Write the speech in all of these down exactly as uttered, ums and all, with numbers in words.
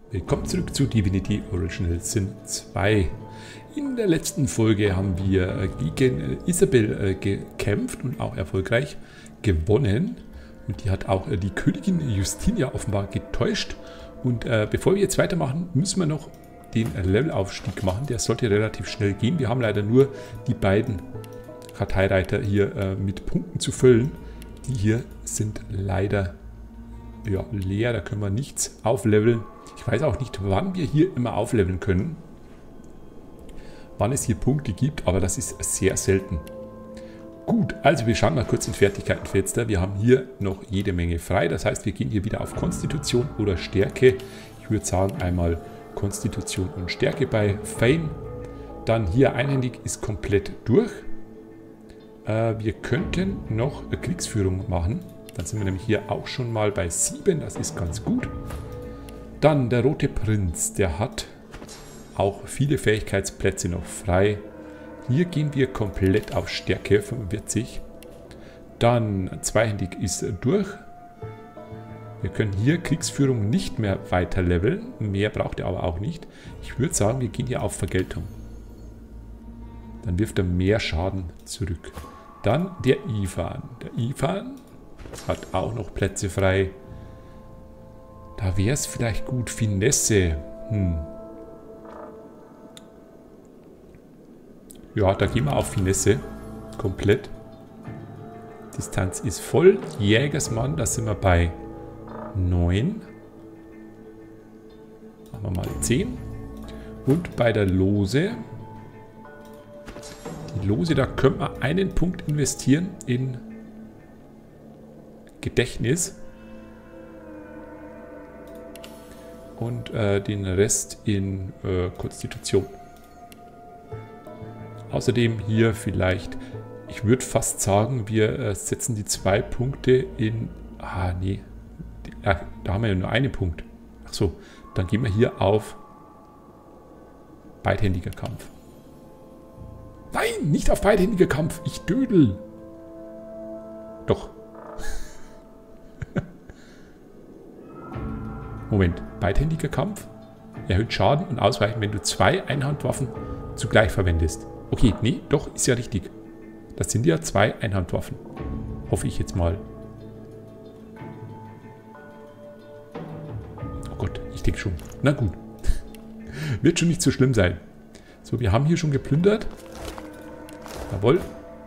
Willkommen zurück zu Divinity Original Sin zwei. In der letzten Folge haben wir gegen Isabel gekämpft und auch erfolgreich gewonnen. Und die hat auch die Königin Justinia offenbar getäuscht. Und äh, bevor wir jetzt weitermachen, müssen wir noch den Levelaufstieg machen. Der sollte relativ schnell gehen. Wir haben leider nur die beiden Karteireiter hier äh, mit Punkten zu füllen. Die hier sind leider ja, leer. Da können wir nichts aufleveln. Ich weiß auch nicht, wann wir hier immer aufleveln können. Wann es hier Punkte gibt, aber das ist sehr selten. Gut, also wir schauen mal kurz in Fertigkeitenfenster. Wir haben hier noch jede Menge frei. Das heißt, wir gehen hier wieder auf Konstitution oder Stärke. Ich würde sagen einmal Konstitution und Stärke bei Fame. Dann hier einhändig ist komplett durch. Äh, wir könnten noch eine Kriegsführung machen. Dann sind wir nämlich hier auch schon mal bei sieben. Das ist ganz gut. Dann der Rote Prinz. Der hat auch viele Fähigkeitsplätze noch frei. Hier gehen wir komplett auf Stärke fünfundvierzig. Dann zweihändig ist durch. Wir können hier Kriegsführung nicht mehr weiter leveln. Mehr braucht er aber auch nicht. Ich würde sagen, wir gehen hier auf Vergeltung. Dann wirft er mehr Schaden zurück. Dann der Ivan. Der Ivan hat auch noch Plätze frei. Da wäre es vielleicht gut. Finesse. Hm. Ja, da gehen wir auf Finesse. Komplett. Distanz ist voll. Jägersmann, da sind wir bei neun. Machen wir mal zehn. Und bei der Lose. Die Lose, da können wir einen Punkt investieren in Gedächtnis. Und äh, den Rest in äh, Konstitution. Außerdem hier vielleicht, ich würde fast sagen, wir äh, setzen die zwei Punkte in, ah nee, die, äh, da haben wir ja nur einen Punkt. Ach so, dann gehen wir hier auf beidhändiger Kampf. Nein, nicht auf beidhändiger Kampf, ich dödel. Doch. Moment, beidhändiger Kampf erhöht Schaden und Ausweichen, wenn du zwei Einhandwaffen zugleich verwendest. Okay, nee, doch, ist ja richtig. Das sind ja zwei Einhandwaffen. Hoffe ich jetzt mal. Oh Gott, ich denke schon. Na gut. Wird schon nicht so schlimm sein. So, wir haben hier schon geplündert. Jawohl.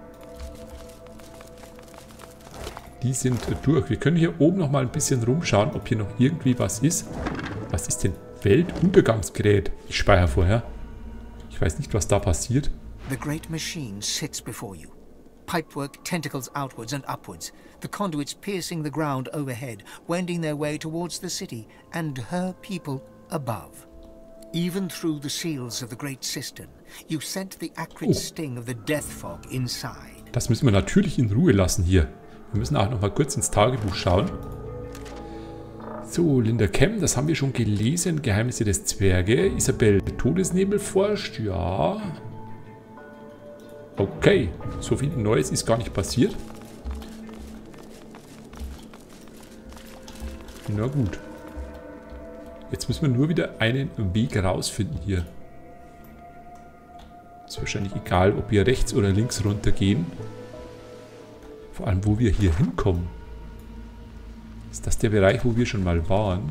Die sind durch. Wir können hier oben noch mal ein bisschen rumschauen, ob hier noch irgendwie was ist. Was ist denn? Weltuntergangsgerät. Ich speichere vorher. Ich weiß nicht, was da passiert. The great machine sits before you. Pipework tentacles outwards and upwards. The conduits piercing the ground overhead, wending their way towards the city and her people above. Even through the seals of the great cistern, you scent the acrid oh. sting of the death fog inside. Das müssen wir natürlich in Ruhe lassen hier. Wir müssen auch noch mal kurz ins Tagebuch schauen. So, Linda Kem, das haben wir schon gelesen. Geheimnisse des Zwerge. Isabel, Todesnebel forscht. Ja. Okay. So viel Neues ist gar nicht passiert. Na gut. Jetzt müssen wir nur wieder einen Weg rausfinden hier. Ist wahrscheinlich egal, ob wir rechts oder links runter gehen. Vor allem, wo wir hier hinkommen. Ist das der Bereich, wo wir schon mal waren?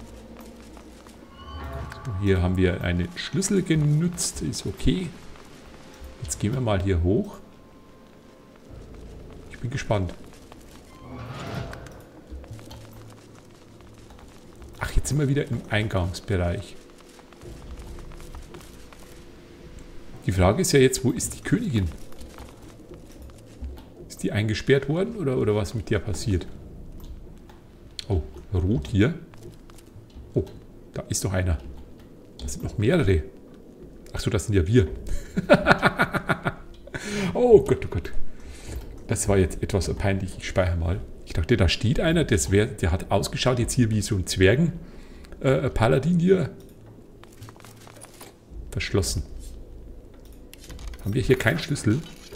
So, hier haben wir einen Schlüssel genutzt. Ist okay. Jetzt gehen wir mal hier hoch. Ich bin gespannt. Ach, jetzt sind wir wieder im Eingangsbereich. Die Frage ist ja jetzt, wo ist die Königin? Ist die eingesperrt worden oder, oder was mit der passiert? Oh, rot hier. Oh, da ist doch einer. Das sind noch mehrere. Achso, das sind ja wir. Oh Gott, oh Gott. Das war jetzt etwas peinlich. Ich speichere mal. Ich dachte, da steht einer. Das wär, der hat ausgeschaut jetzt hier wie so ein Zwergen-Paladin äh, hier. Verschlossen. Haben wir hier keinen Schlüssel?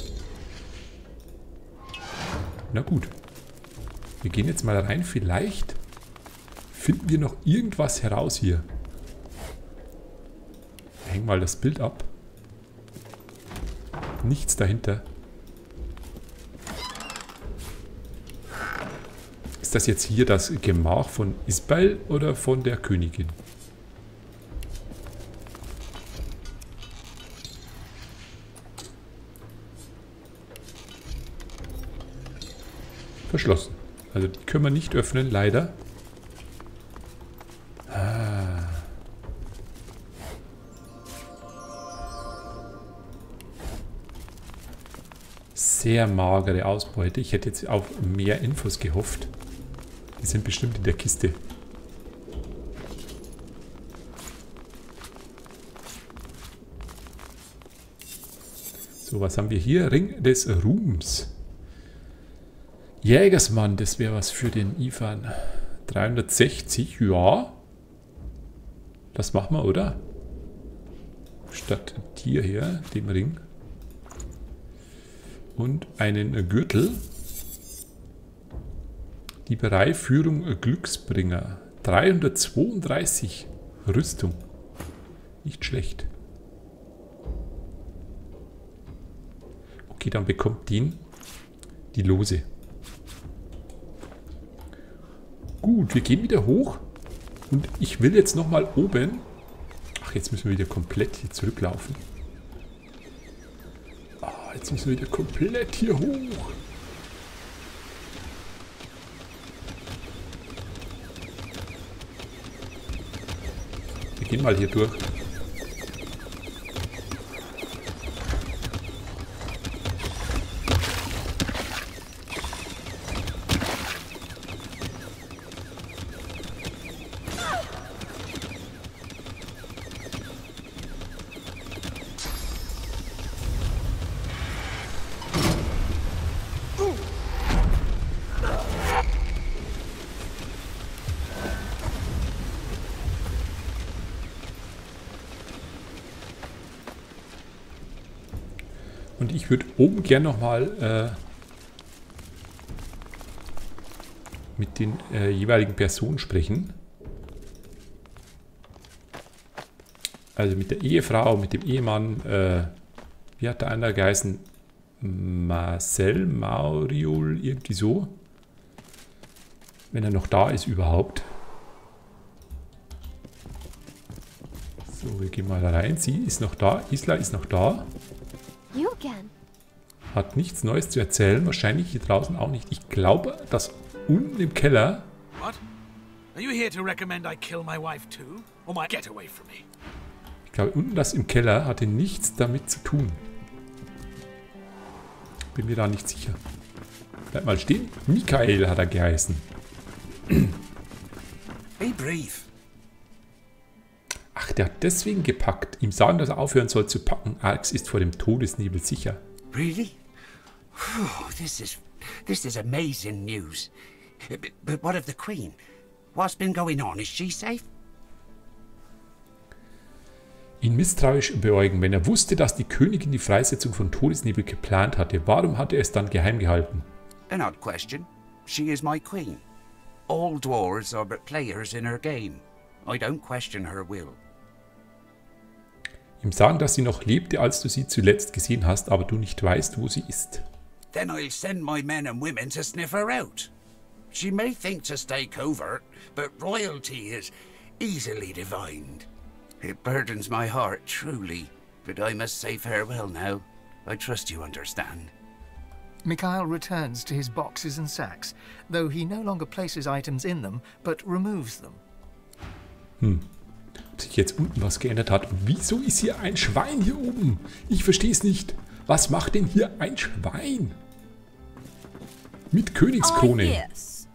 Na gut. Wir gehen jetzt mal rein. Vielleicht finden wir noch irgendwas heraus hier. häng mal das Bild ab. Nichts dahinter. Ist das jetzt hier das Gemach von Isabel oder von der Königin? Verschlossen. Also die können wir nicht öffnen, leider. Ah. Sehr magere Ausbeute. Ich hätte jetzt auf mehr Infos gehofft. Die sind bestimmt in der Kiste. So, was haben wir hier? Ring des Ruhms. Jägersmann, das wäre was für den Ivan. dreihundertsechzig, ja. Das machen wir, oder? Statt Tier hier, dem Ring. Und einen Gürtel. Dieberei, Führung, Glücksbringer. dreihundertzweiunddreißig Rüstung. Nicht schlecht. Okay, dann bekommt den die Lose. Gut, wir gehen wieder hoch. Und ich will jetzt nochmal oben... Ach, jetzt müssen wir wieder komplett hier zurücklaufen. Ah, jetzt müssen wir wieder komplett hier hoch. Wir gehen mal hier durch. Und ich würde oben gern nochmal äh, mit den äh, jeweiligen Personen sprechen. Also mit der Ehefrau, mit dem Ehemann. Äh, wie hat der andere geheißen? Marcel, Mauriol, irgendwie so. Wenn er noch da ist überhaupt. So, wir gehen mal da rein. Sie ist noch da. Isla ist noch da. Hat nichts Neues zu erzählen. Wahrscheinlich hier draußen auch nicht. Ich glaube, dass unten im Keller... What? Are you here to recommend I kill my wife too? Or might get away from me? Ich glaube, unten das im Keller hatte nichts damit zu tun. Bin mir da nicht sicher. Bleib mal stehen. Michael hat er geheißen. Be brief. Ach, der hat deswegen gepackt. Ihm sagen, dass er aufhören soll zu packen. Arx ist vor dem Todesnebel sicher. Really? Whew, this is this is amazing news. But, but what of the Queen? What's been going on? Is she safe? Ihn misstrauisch beäugen, wenn er wusste, dass die Königin die Freisetzung von Todesnebel geplant hatte. Warum hat er es dann geheim gehalten? An odd question. She is my queen. All dwarves are but players in her game. I don't question her will. Ihm sagen, dass sie noch lebte, als du sie zuletzt gesehen hast, aber du nicht weißt, wo sie ist. Then I'll send my men and women to sniff her out. She may think to stay covert, but royalty is easily divined. It burdens my heart, truly, but I must say farewell now. I trust you understand. Mikhail returns to his boxes and sacks, though he no longer places items in them, but removes them. Hm. Ob sich jetzt unten was geändert hat. Wieso ist hier ein Schwein hier oben? Ich verstehe es nicht. Was macht denn hier ein Schwein? Mit Königskrone. Oh, yes.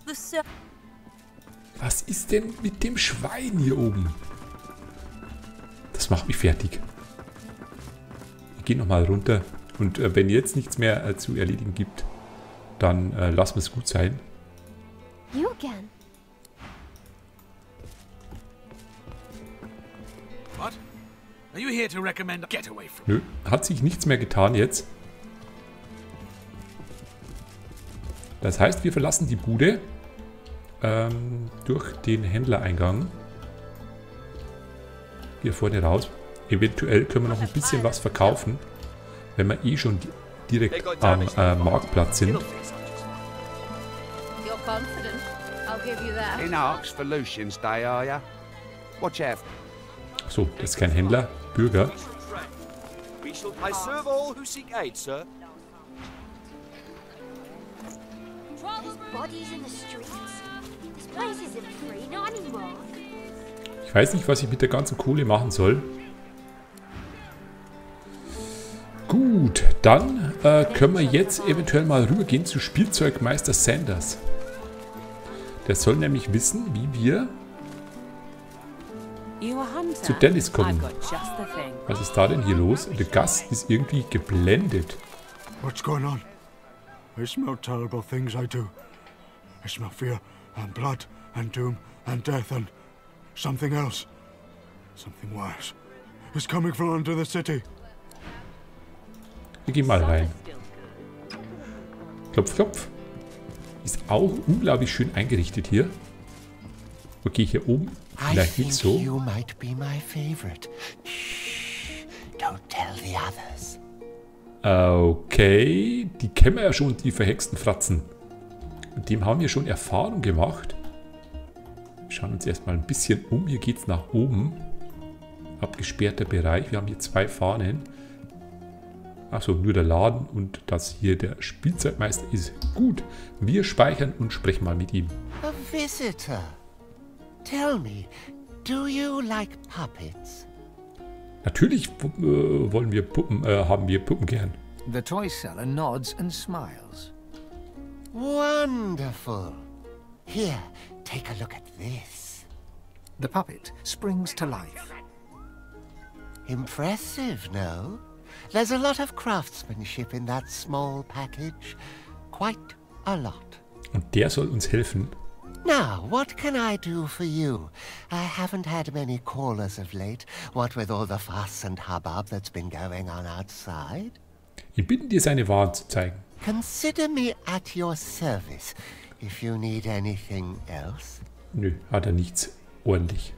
Was ist denn mit dem Schwein hier oben? Das macht mich fertig. Wir gehen nochmal runter. Und äh, wenn jetzt nichts mehr äh, zu erledigen gibt, dann äh, lassen wir es gut sein. You again. What? Are you here to recommend I get away from Nö, hat sich nichts mehr getan jetzt. Das heißt, wir verlassen die Bude ähm, durch den Händlereingang. Hier vorne raus. Eventuell können wir noch ein bisschen was verkaufen, wenn wir eh schon direkt am äh, Marktplatz sind. In Arks for Lucian's Day, are ya? Watch out. So, das ist kein Händler, Bürger. I serve all who seek aid, sir. Bodies in the streets. This place isn't free, not anymore. Ich weiß nicht, was ich mit der ganzen Kohle machen soll. Gut, dann äh, können wir jetzt eventuell mal rübergehen zu Spielzeugmeister Sanders. Der soll nämlich wissen, wie wir zu Dennis kommen. Was ist da denn hier los? Der Gast ist irgendwie geblendet. What's going on? I smell terrible things, I do. I smell fear and blood and doom and death and something else. Something worse. It's coming from under the city. Wir gehen mal rein. Klopf, klopf. Ist auch unglaublich schön eingerichtet hier. Okay, hier oben vielleicht nicht so. You might be my favorite. Shh, don't tell the others. Okay, die kennen wir ja schon, die verhexten Fratzen. Mit dem haben wir schon Erfahrung gemacht. Wir schauen uns erstmal ein bisschen um. Hier geht es nach oben. Abgesperrter Bereich. Wir haben hier zwei Fahnen. Achso, nur der Laden und das hier der Spielzeugmeister ist. Gut, wir speichern und sprechen mal mit ihm. A visitor. Tell me, do you like puppets? Natürlich äh, wollen wir Puppen, äh, haben wir Puppen gern. The toy seller nods and smiles. Wonderful. Here, take a look at this. The puppet springs to life. Impressive, no? There's a lot of craftsmanship in that small package. Quite a lot. Und der soll uns helfen. Now, what can I do for you? I haven't had many callers of late, what with all the fuss and hubbub that's been going on outside. Ihn bitten, dir seine Waren zu zeigen. Consider me at your service, if you need anything else. Nö, hat er nichts. Ordentlich.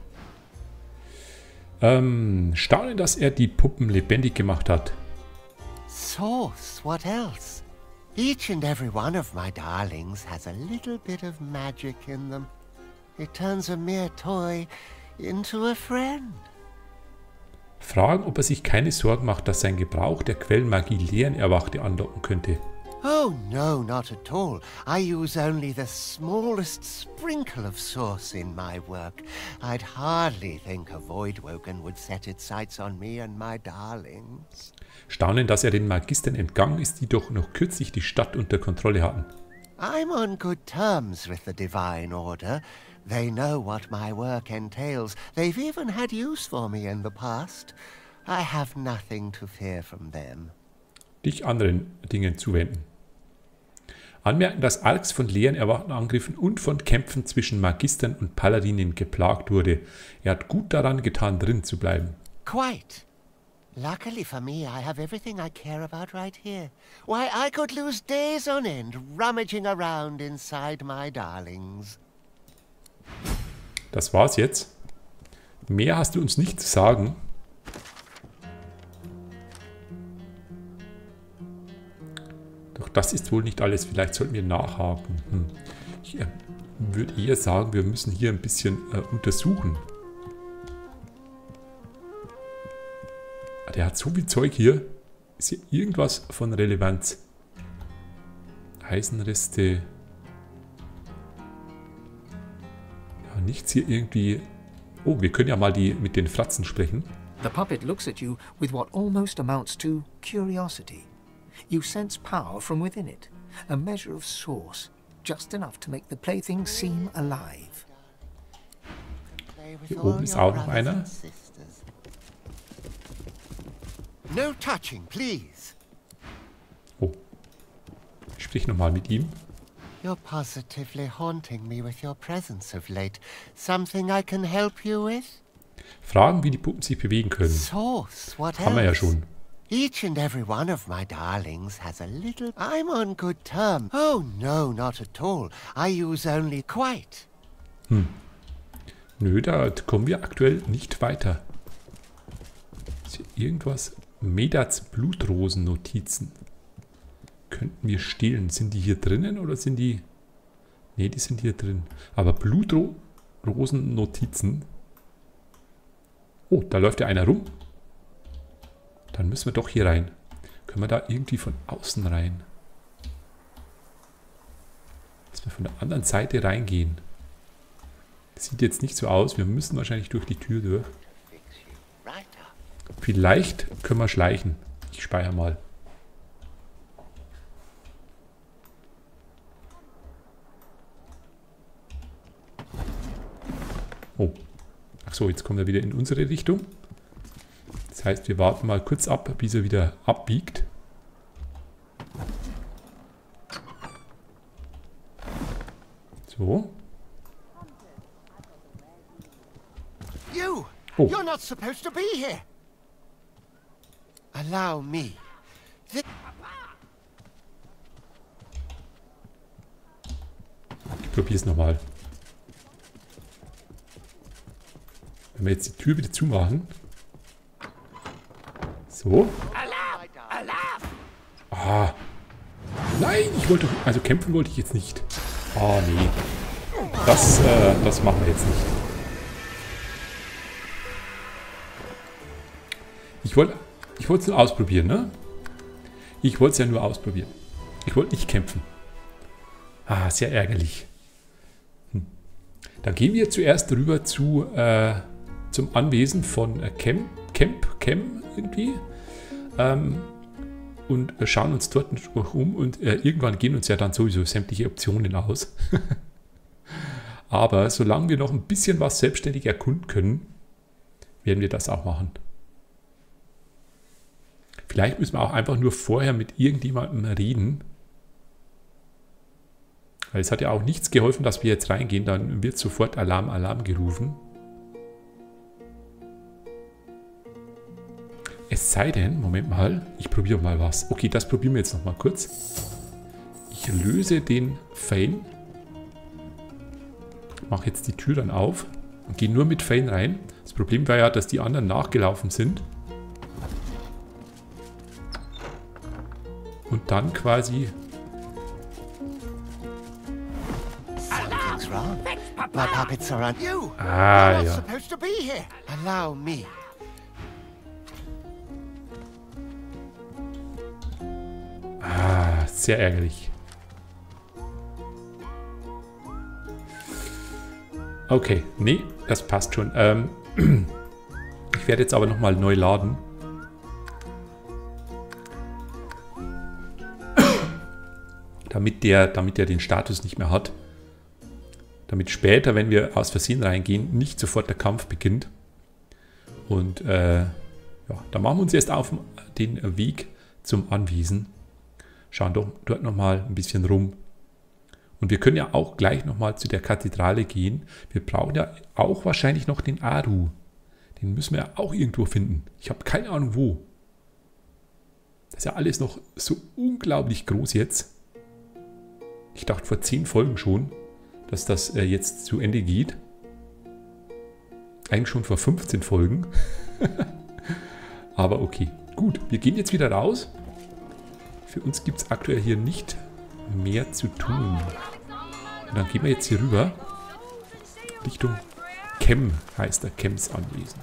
Ähm, staune, dass er die Puppen lebendig gemacht hat. Sauce, what else? Each and every one of my darlings has a little bit of magic in them. It turns a mere toy into a friend. Fragen, ob er sich keine Sorgen macht, dass sein Gebrauch der Quellenmagie Lehren Erwachte anlocken könnte. Oh, no, not at all. I use only the smallest sprinkle of sauce in my work. I'd hardly think a Voidwoken would set its sights on me and my darlings. Staunen, dass er den Magistern entgangen ist, die doch noch kürzlich die Stadt unter Kontrolle hatten. I'm on good terms with the Divine Order. They know what my work entails. They've even had use for me in the past. I have nothing to fear from them. Dich anderen Dingen zuwenden. Anmerken, dass Arx von leeren Erwachtenangriffen und von Kämpfen zwischen Magistern und Paladinen geplagt wurde. Er hat gut daran getan, drin zu bleiben. Quite. Luckily for me, I have everything I care about right here. Why, I could lose days on end rummaging around inside my darlings. Das war's jetzt. Mehr hast du uns nicht zu sagen. Doch das ist wohl nicht alles. Vielleicht sollten wir nachhaken. Hm. Ich äh, würde eher sagen, wir müssen hier ein bisschen äh, untersuchen. Der hat so viel Zeug hier. Ist hier irgendwas von Relevanz? Eisenreste. Ja, nichts hier irgendwie. Oh, wir können ja mal die mit den Fratzen sprechen. The puppet looks at you with what almost amounts to curiosity. You sense power from within it, a measure of source, just enough to make the plaything seem alive. Hier oben ist auch noch einer. No touching, please. Oh. Ich sprich nochmal mit ihm. You're positively haunting me with your presence of late. Something I can help you with? Fragen, wie die Puppen sich bewegen können. Source, what Haben wir ja schon. Each and every one of my darlings has a little... I'm on good terms. Oh, no, not at all. I use only quite. Hm. Nö, da kommen wir aktuell nicht weiter. Ist hier irgendwas? Medats Blutrosen-Notizen. Könnten wir stehlen. Sind die hier drinnen oder sind die... Ne, die sind hier drin. Aber Blutrosen-Notizen. Oh, da läuft ja einer rum. Dann müssen wir doch hier rein. Können wir da irgendwie von außen rein? Dass wir von der anderen Seite reingehen. Das sieht jetzt nicht so aus. Wir müssen wahrscheinlich durch die Tür durch. Vielleicht können wir schleichen. Ich speichere mal. Oh. Ach so, jetzt kommt er wieder in unsere Richtung. Das heißt, wir warten mal kurz ab, bis er wieder abbiegt. So. You! Oh. You're not supposed to be here! Allow me. Th Ich probiere es nochmal. Wenn wir jetzt die Tür wieder zumachen. So. Ah. Nein, ich wollte... Also kämpfen wollte ich jetzt nicht. Ah, nee. Das, äh, das machen wir jetzt nicht. Ich wollte... Ich wollte es nur ausprobieren, ne? Ich wollte es ja nur ausprobieren. Ich wollte nicht kämpfen. Ah, sehr ärgerlich. Hm. Dann gehen wir zuerst rüber zu, äh, zum Anwesen von äh, Camp, Camp, Cam irgendwie. Ähm, und äh, schauen uns dort um und äh, irgendwann gehen uns ja dann sowieso sämtliche Optionen aus. Aber solange wir noch ein bisschen was selbstständig erkunden können, werden wir das auch machen. Vielleicht müssen wir auch einfach nur vorher mit irgendjemandem reden. Weil es hat ja auch nichts geholfen, dass wir jetzt reingehen. Dann wird sofort Alarm, Alarm gerufen. Es sei denn, Moment mal, ich probiere mal was. Okay, das probieren wir jetzt noch mal kurz. Ich löse den Fane. Mache jetzt die Tür dann auf und gehe nur mit Fane rein. Das Problem war ja, dass die anderen nachgelaufen sind. Und dann quasi... Something's wrong. My puppets are on you. Ah, You're not ja. supposed to be here. Allow me. Ah, sehr ärgerlich. Okay, nee, das passt schon. Ähm, ich werde jetzt aber nochmal neu laden. Damit der, damit der den Status nicht mehr hat. Damit später, wenn wir aus Versehen reingehen, nicht sofort der Kampf beginnt. Und äh, ja, dann machen wir uns jetzt auf den Weg zum Anwesen. Schauen doch dort nochmal ein bisschen rum. Und wir können ja auch gleich nochmal zu der Kathedrale gehen. Wir brauchen ja auch wahrscheinlich noch den Aru. Den müssen wir ja auch irgendwo finden. Ich habe keine Ahnung wo. Das ist ja alles noch so unglaublich groß jetzt. Ich dachte vor zehn Folgen schon, dass das äh, jetzt zu Ende geht. Eigentlich schon vor fünfzehn Folgen. Aber okay. Gut, wir gehen jetzt wieder raus. Für uns gibt es aktuell hier nicht mehr zu tun. Und dann gehen wir jetzt hier rüber. Richtung Cam heißt der Cams Anwesen.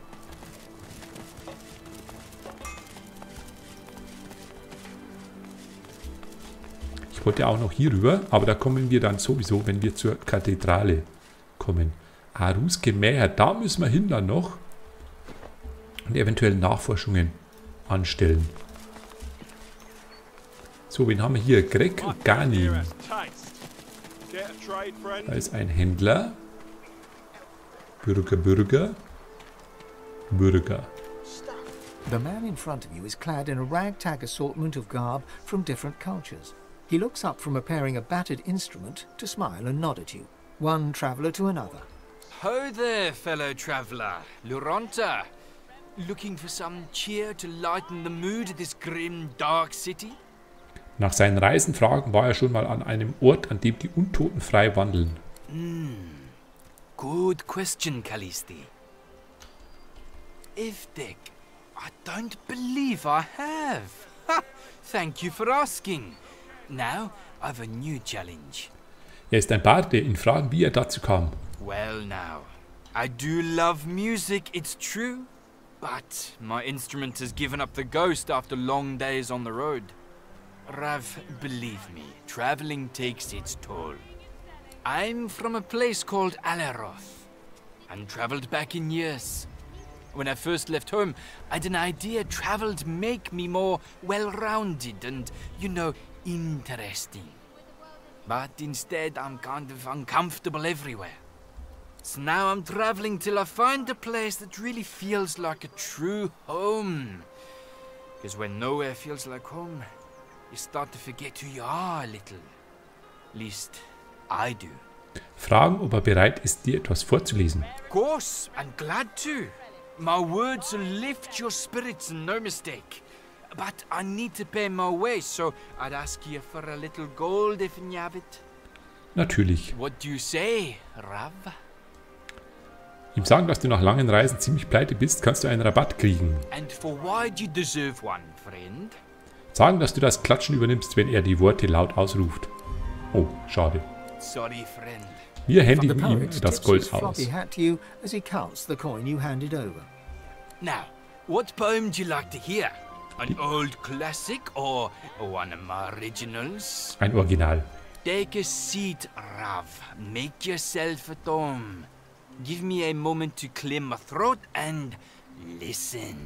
Ich wollte auch noch hier rüber, aber da kommen wir dann sowieso, wenn wir zur Kathedrale kommen. Arus Gemächer, da müssen wir hin dann noch und eventuell Nachforschungen anstellen. So, wen haben wir hier? Greg Ganim. Da ist ein Händler. Bürger, Bürger. Bürger. The man in front of you is clad in a ragtag assortment of garb from different cultures. He looks up from repairing a battered instrument to smile and nod at you. One traveller to another. Ho there, fellow traveller. Luronta. Looking for some cheer to lighten the mood of this grim, dark city? Nach seinen Reisen fragen war er schon mal an einem Ort, an dem die Untoten frei wandeln. Hmm. Good question, Callisti. If Dick, I don't believe I have. Ha! Thank you for asking. Now, I've a new challenge. Er ist ein Bard, der ihn fragt, wie er dazu kam. Well now, I do love music, it's true. But my instrument has given up the ghost after long days on the road. Rav, believe me, traveling takes its toll. I'm from a place called Aleroth. I've traveled back in years. When I first left home, I had an idea travel'd make me more well-rounded and, you know, interesting. But instead, I'm kind of uncomfortable everywhere. So now I'm traveling till I find a place that really feels like a true home. Because when nowhere feels like home, you start to forget who you are a little. At least, I do. Fragen, ob er bereit ist, dir etwas vorzulesen. Of course, I'm glad to. My words will lift your spirits, no mistake. But I need to pay my way, so I'd ask you for a little gold if you have it. Natürlich. What do you say, Rav? Ihm sagen, dass du nach langen Reisen ziemlich pleite bist, kannst du einen Rabatt kriegen. And for why do you deserve one, friend? Sagen, dass du das Klatschen übernimmst, wenn er die Worte laut ausruft. Oh, schade. Sorry, friend. Wir The händigen ihm poet das tips Gold his aus. floppy hat to you as he counts the coin you handed over. Now, what poem do you like to hear? An old classic or one of my originals? Ein Original. Take a seat, Rav. Make yourself at home. Give me a moment to clear my throat and listen.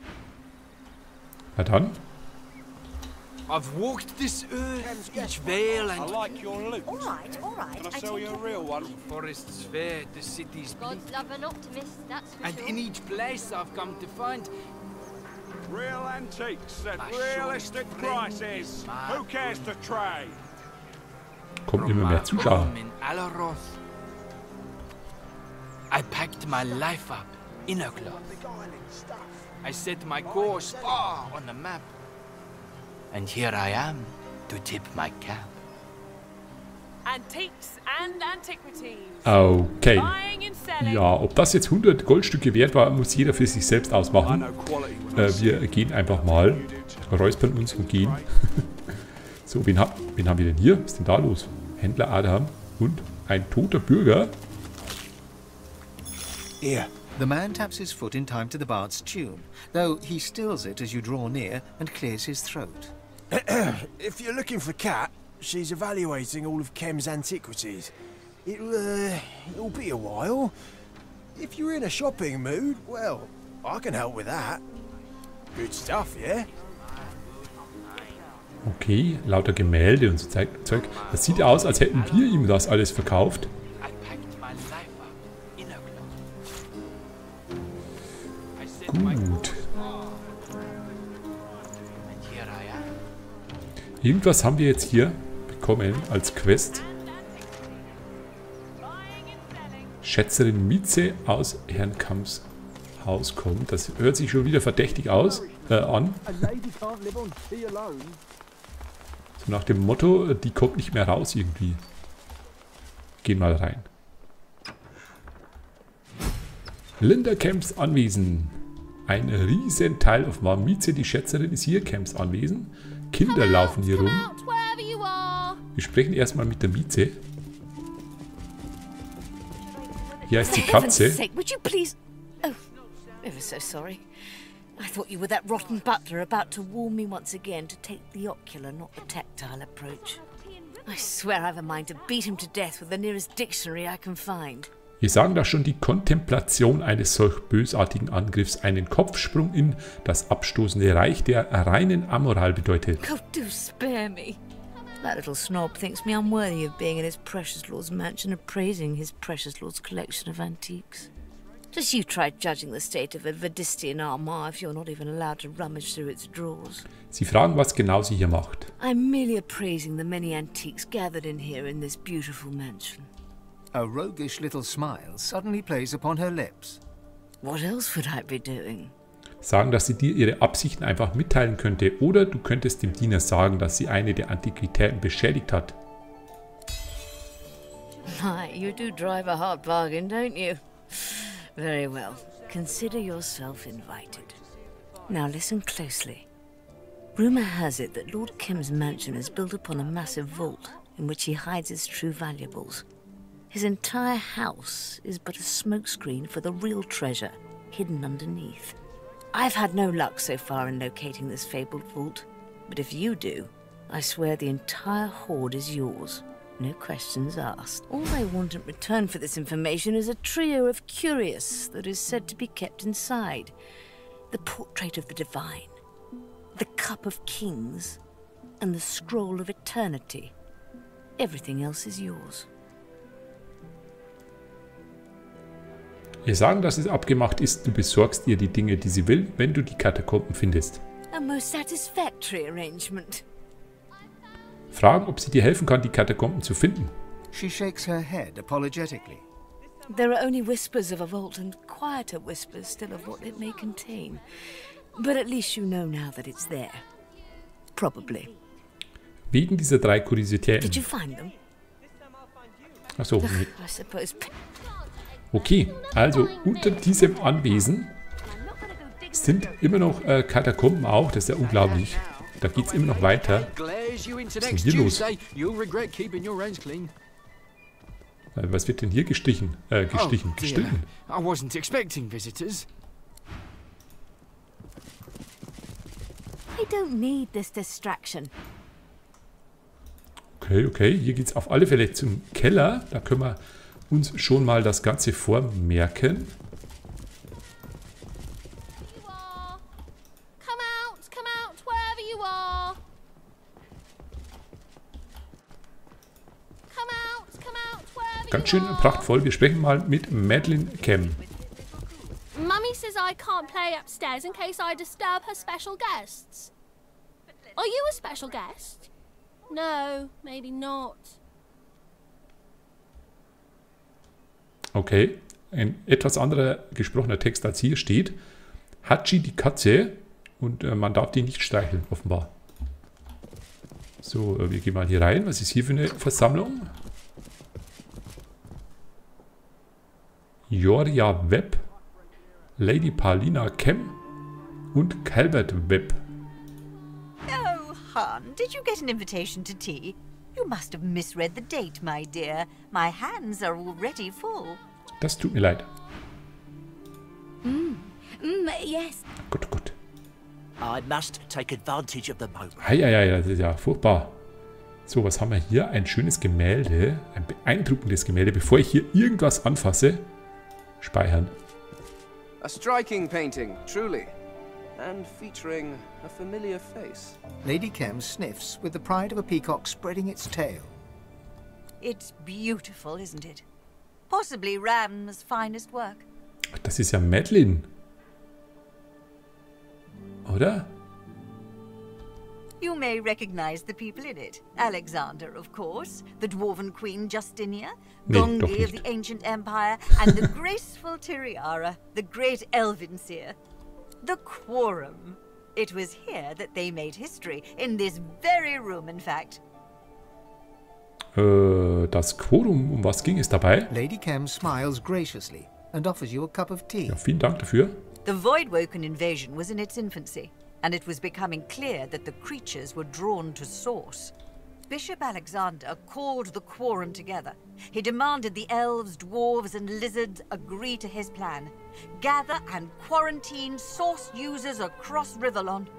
Na dann. I've walked this earth, each vale and... I like your looks. All right, all right. Can I I sell take you a it. real one? Forest's fair, the city's bleak. God's love an optimist, that's for And sure. in each place I've come to find... Real antiques at My realistic short prices. friend is my Who cares to trade? Kommen immer mehr Zuschauer. home in Alaroth, I packed my life up in a cloth. I set my course far on the map. And here I am to tip my cap. Antiques and antiquities. Okay. Buying and selling. Ja, ob das jetzt hundert Goldstücke wert war, muss jeder für sich selbst I ausmachen. know quality when I Äh, see wir it. gehen einfach mal, räuspern uns und gehen. So, wen, hab, wen haben wir denn hier? Was ist denn da los? Händler Adam und ein toter Bürger. Here. The man taps his foot in time to the bard's tune, though he stills it as you draw near and clears his throat. If you're looking for Kat, she's evaluating all of Kem's antiquities. It'll, uh, it'll be a while. If you're in a shopping mood, well, I can help with that. Good stuff, yeah? Okay, lauter Gemälde und so Zeug. Das sieht aus, als hätten wir ihm das alles verkauft. I packed my life up in a cloth. I set my Gut. And here I am. Irgendwas haben wir jetzt hier bekommen als Quest. Schätzerin Mieze aus Herrn Kamms Haus kommt. Das hört sich schon wieder verdächtig aus, äh, an. So nach dem Motto, die kommt nicht mehr raus irgendwie. Gehen mal rein. Linda Camps Anwesen. Ein riesen Teil auf war Mieze, die Schätzerin, ist hier Camps Anwesen. Kinder laufen hier rum. Out wherever you are. Wir sprechen erstmal mit der Mieze. Hier ist die Katze. Sake, would you please... Oh, ever so sorry. I thought you were that rotten butler about to warn me once again to take the ocular, not the tactile approach. I swear I've a mind to beat him to death with the nearest dictionary I can find. Wir sagen da schon, die Kontemplation eines solch bösartigen Angriffs einen Kopfsprung in das abstoßende Reich der reinen Amoral bedeutet. Oh, do spare me. That little snob thinks me unworthy of being in his precious lord's mansion appraising his precious lord's collection of antiques. Just you try judging the state of a Vadistian Armagh if you're not even allowed to rummage through its drawers. Sie fragen, was genau sie hier macht. I'm merely appraising the many antiques gathered in here in this beautiful mansion. A roguish little smile suddenly plays upon her lips. What else would I be doing? Sagen, dass sie dir ihre Absichten einfach mitteilen könnte, oder du könntest dem Diener sagen, dass sie eine der Antiquitäten beschädigt hat. My, you do drive a hard bargain, don't you? Very well. Consider yourself invited. Now listen closely. Rumour has it that Lord Kim's mansion is built upon a massive vault in which he hides his true valuables. His entire house is but a smokescreen for the real treasure hidden underneath. I've had no luck so far in locating this fabled vault, but if you do, I swear the entire hoard is yours. No questions asked. All I want in return for this information is a trio of curious that is said to be kept inside. The portrait of the divine, the cup of kings, and the scroll of eternity. Everything else is yours. Wir sagen, dass es abgemacht ist, du besorgst ihr die Dinge, die sie will, wenn du die Katakomben findest. A most satisfactory arrangement. Fragen, ob sie dir helfen kann, die Katakomben zu finden. She shakes her head apologetically. There are only whispers of a vault and quieter whispers still of what it may contain. But at least you know now that it's there. Probably. Wegen dieser drei Kuriositäten. Did you find them? Ach so. I suppose. Okay, also unter diesem Anwesen sind immer noch äh, Katakomben auch. Das ist ja unglaublich. Da geht es immer noch weiter. Was ist denn hier los? Äh, was wird denn hier gestichen? Äh, gestichen, oh, gestrichen? I wasn't expecting visitors. I don't need this distraction. Okay, okay. Hier geht es auf alle Fälle zum Keller. Da können wir uns schon mal das Ganze vormerken. Ganz schön prachtvoll. Wir sprechen mal mit Madeline Kem. Mummy says I can't play upstairs in case I disturb her special guests. Are you a special guest? No, maybe not. Okay, ein etwas anderer gesprochener Text als hier steht. Hachi die Katze und äh, man darf die nicht streicheln, offenbar. So, äh, wir gehen mal hier rein. Was ist hier für eine Versammlung? Joria Webb, Lady Paulina Kem und Calvert Webb. Oh, hon, did you get an invitation to tea? You must have misread the date, my dear. My hands are already full. Das tut mir leid. Mm. Mm, yes. Gut, gut. I must take advantage of the moment. Eieiei, das ist ja furchtbar. So, was haben wir hier? Ein schönes Gemälde. Ein beeindruckendes Gemälde. Bevor ich hier irgendwas anfasse, speichern. A striking painting, truly. And featuring a familiar face. Lady Kem sniffs with the pride of a peacock spreading its tail. It's beautiful, isn't it? Possibly Ram's finest work. Das ist ja Madeline. Oder? You may recognize the people in it. Alexander, of course, the dwarven queen Justinia, Nee, doch Gongi of nicht. the ancient empire, and the graceful Tiriara, the great elven seer. The Quorum. It was here that they made history, in this very room, in fact. Äh, das Quorum, um was ging es dabei? Lady Kem smiles graciously and offers you a cup of tea. Ja, vielen Dank dafür. The Voidwoken invasion was in its infancy, and it was becoming clear that the creatures were drawn to source. Bishop Alexander called the Quorum together. He demanded the elves, dwarves, and lizards agree to his plan. Gather and quarantine source users across Riverlon.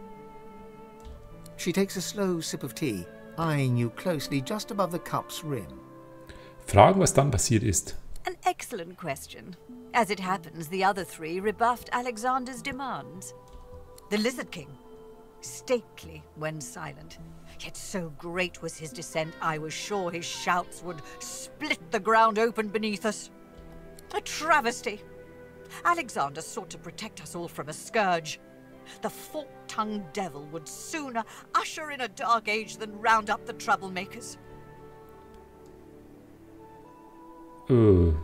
She takes a slow sip of tea, eyeing you closely just above the cup's rim. Fragen, was dann passiert ist. An excellent question. As it happens, the other three rebuffed Alexander's demands. The Lizard King, stately when silent, yet so great was his descent I was sure his shouts would split the ground open beneath us. A travesty. Alexander sought to protect us all from a scourge. The fork-tongued devil would sooner usher in a dark age than round up the troublemakers. Äh,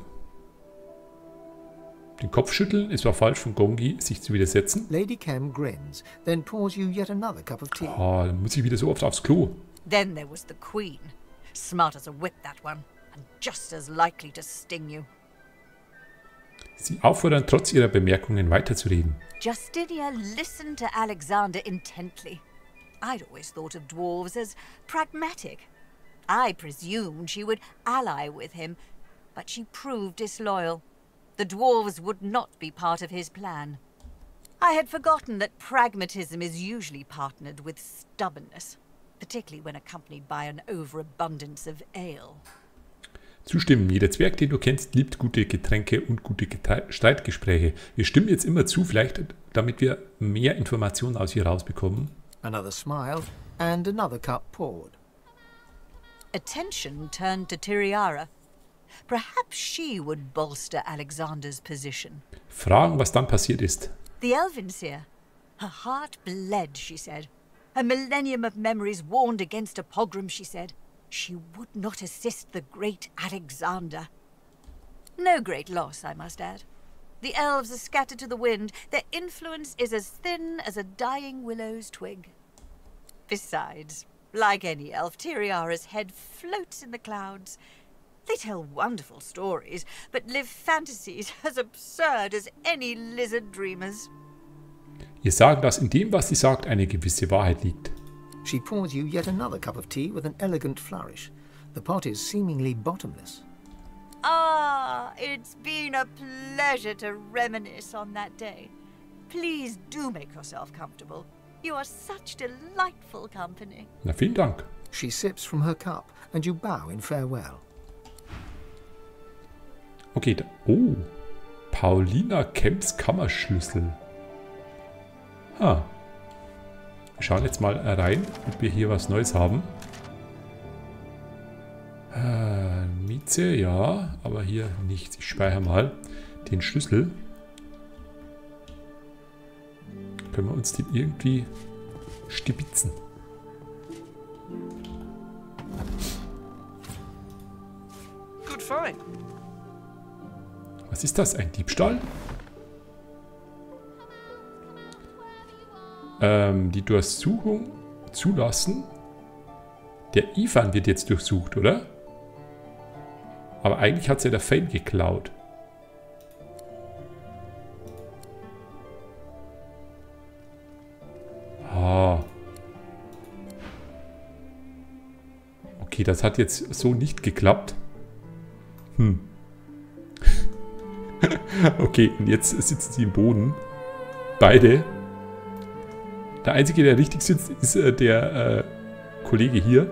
den Kopf schütteln, es war falsch von Gongi, sich zu widersetzen. Lady Kem grins, then pours you yet another cup of tea. Ah, dann muss ich wieder so oft aufs Klo. Then there was the Queen. Smart as a whip, that one, and just as likely to sting you. sie auffordern, trotz ihrer Bemerkungen weiterzureden. Justinia listened to Alexander intently. I'd always thought of dwarves as pragmatic. I presumed she would ally with him, but she proved disloyal. The dwarves would not be part of his plan. I had forgotten that pragmatism is usually partnered with stubbornness, particularly when accompanied by an overabundance of ale. Zustimmen. Jeder Zwerg, den du kennst, liebt gute Getränke und gute Getre Streitgespräche. Wir stimmen jetzt immer zu, vielleicht damit wir mehr Informationen aus ihr rausbekommen. Another smile, and another cup poured. Attention turned to Tiriara. Perhaps she would bolster Alexander's position. Fragen, was dann passiert ist. The Elvenseer. Her heart bled, she said. A millennium of memories warned against a pogrom, she said. She would not assist the great Alexander. No great loss, I must add. The elves are scattered to the wind. Their influence is as thin as a dying willow's twig. Besides, like any elf, Tiriara's head floats in the clouds. They tell wonderful stories, but live fantasies as absurd as any lizard dreamers. Ihr sagen, dass in dem, was sie sagt, eine gewisse Wahrheit liegt. She pours you yet another cup of tea with an elegant flourish. The pot is seemingly bottomless. Ah, it's been a pleasure to reminisce on that day. Please do make yourself comfortable. You are such delightful company. Na, vielen Dank. She sips from her cup, and you bow in farewell. Okay, da, oh. Paulina Kemps Kammerschlüssel. Ha. Wir schauen jetzt mal rein, ob wir hier was Neues haben. Äh, Mieze, ja, aber hier nichts. Ich speichere mal den Schlüssel. Können wir uns den irgendwie stibitzen? Good find. Was ist das? Ein Diebstahl? Ähm, die Durchsuchung zulassen. Der Ivan wird jetzt durchsucht, oder? Aber eigentlich hat es ja der Fane geklaut. Ah. Okay, das hat jetzt so nicht geklappt. Hm. Okay, und jetzt sitzen sie im Boden. Beide. Der Einzige, der richtig sitzt, ist äh, der äh, Kollege hier.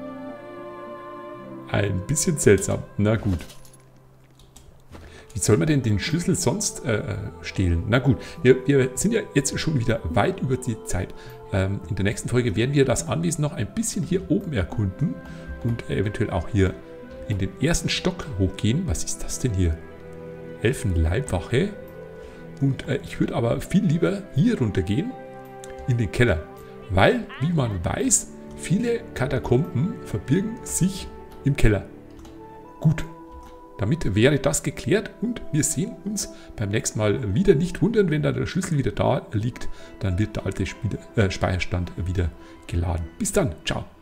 Ein bisschen seltsam. Na gut. Wie soll man denn den Schlüssel sonst äh, stehlen? Na gut, wir, wir sind ja jetzt schon wieder weit über die Zeit. Ähm, in der nächsten Folge werden wir das Anwesen noch ein bisschen hier oben erkunden und äh, eventuell auch hier in den ersten Stock hochgehen. Was ist das denn hier? Elfenleibwache. Und äh, ich würde aber viel lieber hier runtergehen in den Keller. Weil, wie man weiß, viele Katakomben verbirgen sich im Keller. Gut. Damit wäre das geklärt und wir sehen uns beim nächsten Mal wieder. Nicht wundern, wenn da der Schlüssel wieder da liegt, dann wird der alte Spiel, äh, Speicherstand wieder geladen. Bis dann. Ciao.